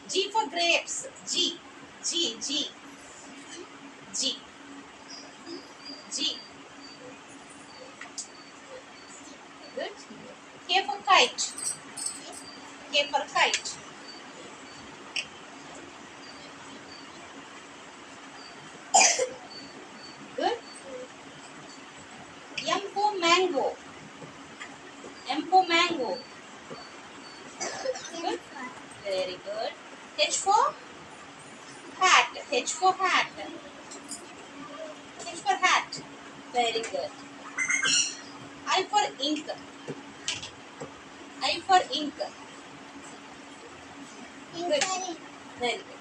G for grapes. G. G. G. G. G. Good. K for kite. K for kite. Good. M for mango. M for mango. Good. Very good. H for hat. H for hat. H for hat. Very good. I for ink. I for ink. Good. Very good.